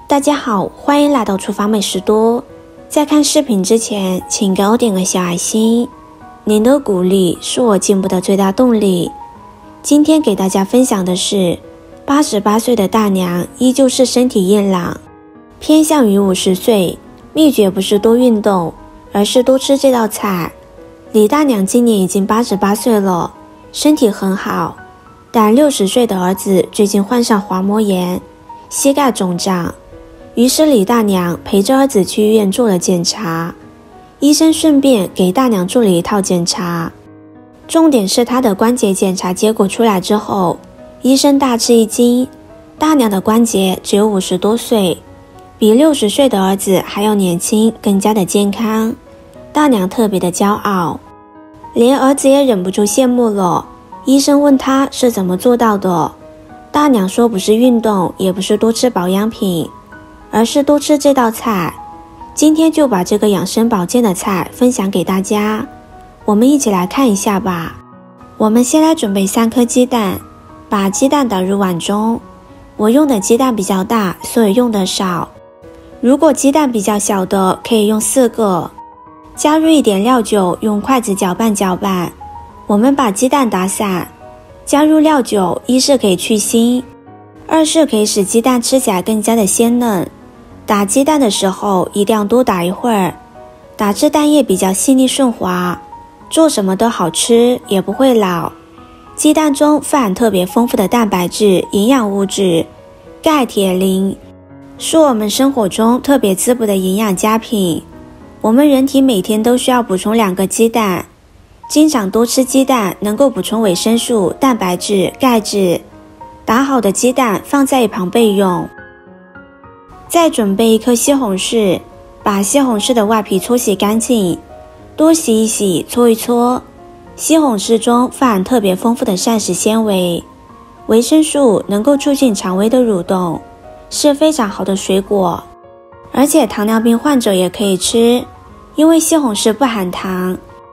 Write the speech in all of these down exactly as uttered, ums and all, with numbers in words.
大家好，欢迎来到厨房美食多。在看视频之前，请给我点个小爱心，您的鼓励是我进步的最大动力。今天给大家分享的是，八十八岁的大娘依旧是身体硬朗，偏向于五十岁。秘诀不是多运动，而是多吃这道菜。李大娘今年已经八十八岁了，身体很好，但六十岁的儿子最近患上滑膜炎，膝盖肿胀。于是李大娘陪着儿子去医院做了检查，医生顺便给大娘做了一套检查。重点是她的关节检查结果出来之后，医生大吃一惊，大娘的关节只有五十多岁，比六十岁的儿子还要年轻，更加的健康。大娘特别的骄傲，连儿子也忍不住羡慕了。医生问她是怎么做到的，大娘说不是运动，也不是多吃保养品，而是多吃这道菜。今天就把这个养生保健的菜分享给大家，我们一起来看一下吧。我们先来准备三颗鸡蛋，把鸡蛋打入碗中。我用的鸡蛋比较大，所以用的少。如果鸡蛋比较小的，可以用四个。加入一点料酒，用筷子搅拌搅拌。我们把鸡蛋打散，加入料酒，一是可以去腥，二是可以使鸡蛋吃起来更加的鲜嫩。打鸡蛋的时候一定要多打一会儿，打至蛋液比较细腻顺滑，做什么都好吃，也不会老。鸡蛋中富含特别丰富的蛋白质、营养物质，钙、铁、磷，是我们生活中特别滋补的营养佳品。我们人体每天都需要补充两个鸡蛋，经常多吃鸡蛋能够补充维生素、蛋白质、钙质。打好的鸡蛋放在一旁备用。再准备一颗西红柿，把西红柿的外皮搓洗干净，多洗一洗，搓一搓。西红柿中富含特别丰富的膳食纤维，维生素能够促进肠胃的蠕动，是非常好的水果。而且糖尿病患者也可以吃，因为西红柿不含糖。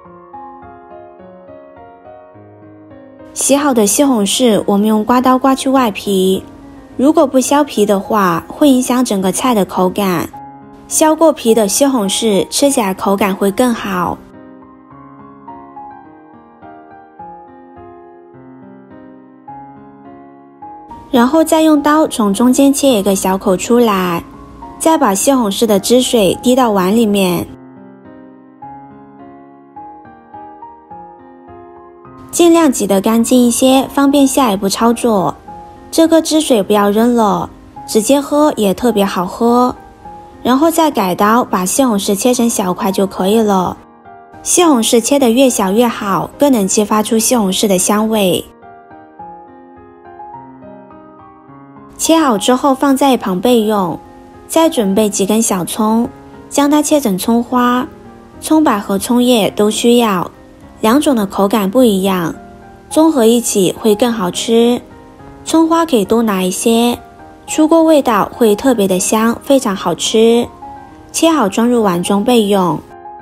洗好的西红柿，我们用刮刀刮去外皮，如果不削皮的话，会影响整个菜的口感。削过皮的西红柿吃起来口感会更好。然后再用刀从中间切一个小口出来，再把西红柿的汁水滴到碗里面。尽量挤得干净一些，方便下一步操作。这个汁水不要扔了，直接喝也特别好喝。然后再改刀把西红柿切成小块就可以了。西红柿切得越小越好，更能激发出西红柿的香味。切好之后放在一旁备用。再准备几根小葱，将它切成葱花。葱白和葱叶都需要，两种的口感不一样，综合一起会更好吃。葱花可以多拿一些，出锅味道会特别的香，非常好吃。切好装入碗中备用。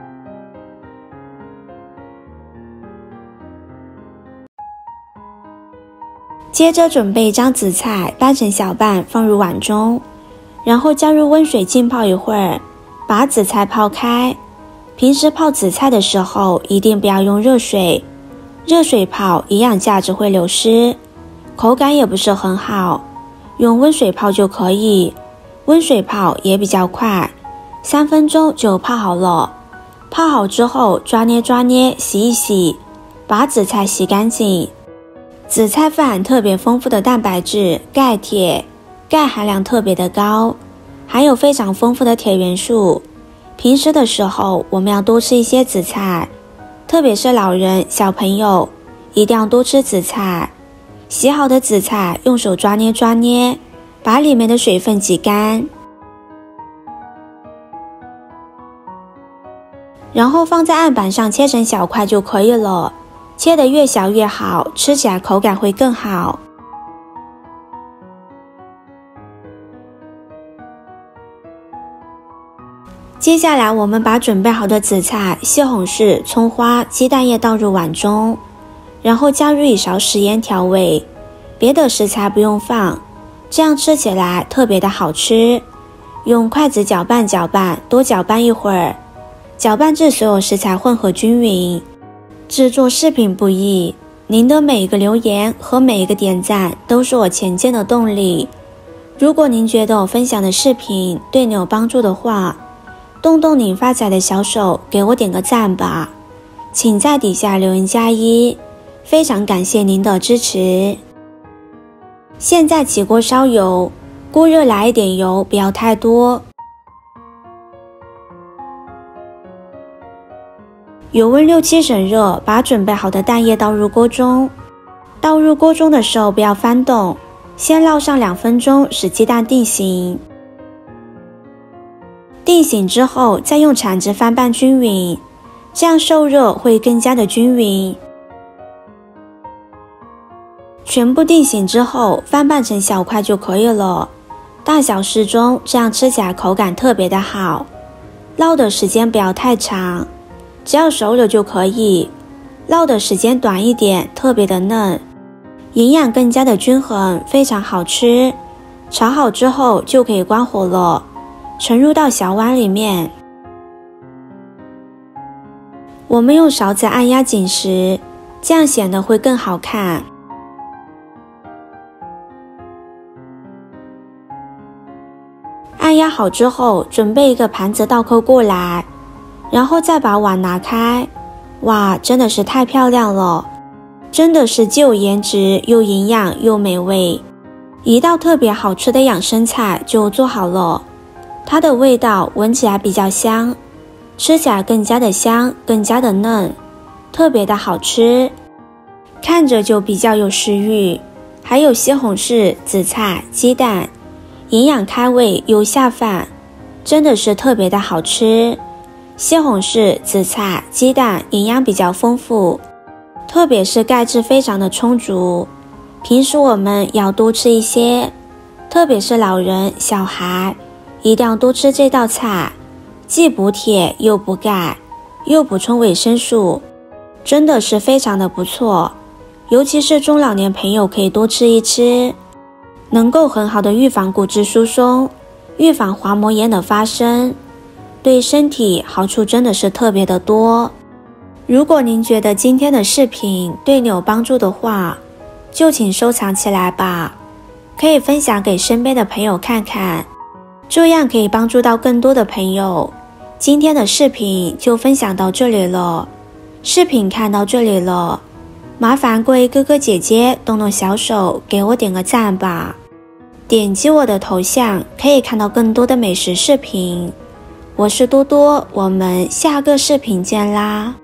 接着准备将紫菜掰成小瓣放入碗中，然后加入温水浸泡一会儿，把紫菜泡开。平时泡紫菜的时候一定不要用热水，热水泡营养价值会流失，口感也不是很好。用温水泡就可以，温水泡也比较快，三分钟就泡好了。泡好之后抓捏抓捏，洗一洗，把紫菜洗干净。紫菜富含特别丰富的蛋白质、钙、铁，钙含量特别的高，还有非常丰富的铁元素。平时的时候我们要多吃一些紫菜，特别是老人、小朋友一定要多吃紫菜。洗好的紫菜用手抓捏抓捏，把里面的水分挤干，然后放在案板上切成小块就可以了。切得越小越好，吃起来口感会更好。接下来我们把准备好的紫菜、西红柿、葱花、鸡蛋液倒入碗中，然后加入一勺食盐调味，别的食材不用放，这样吃起来特别的好吃。 用筷子搅拌搅拌，多搅拌一会儿，搅拌至所有食材混合均匀。制作视频不易，您的每一个留言和每一个点赞都是我前进的动力。如果您觉得我分享的视频对你有帮助的话，动动您发财的小手，给我点个赞吧，请在底下留言加一，非常感谢您的支持。现在起锅烧油，锅热来一点油，不要太多。油温六七成热，把准备好的蛋液倒入锅中。倒入锅中的时候不要翻动，先烙上两分钟，使鸡蛋定型。定型之后，再用铲子翻拌均匀，这样受热会更加的均匀。全部定型之后，翻拌成小块就可以了，大小适中，这样吃起来口感特别的好。烙的时间不要太长，只要熟了就可以。烙的时间短一点，特别的嫩，营养更加的均衡，非常好吃。炒好之后就可以关火了，盛入到小碗里面。我们用勺子按压紧实，这样显得会更好看。按压好之后，准备一个盘子倒扣过来，然后再把碗拿开。哇，真的是太漂亮了，真的是既有颜值又营养又美味，一道特别好吃的养生菜就做好了。它的味道闻起来比较香，吃起来更加的香，更加的嫩，特别的好吃，看着就比较有食欲。还有西红柿、紫菜、鸡蛋，营养开胃又下饭，真的是特别的好吃。西红柿、紫菜、鸡蛋营养比较丰富，特别是钙质非常的充足，平时我们要多吃一些，特别是老人、小孩，一定要多吃这道菜，既补铁又补钙，又补充维生素，真的是非常的不错。尤其是中老年朋友可以多吃一吃，能够很好的预防骨质疏松，预防滑膜炎的发生，对身体好处真的是特别的多。如果您觉得今天的视频对你有帮助的话，就请收藏起来吧，可以分享给身边的朋友看看，这样可以帮助到更多的朋友。今天的视频就分享到这里了，视频看到这里了，麻烦各位哥哥姐姐动动小手，给我点个赞吧。点击我的头像，可以看到更多的美食视频。我是多多，我们下个视频见啦。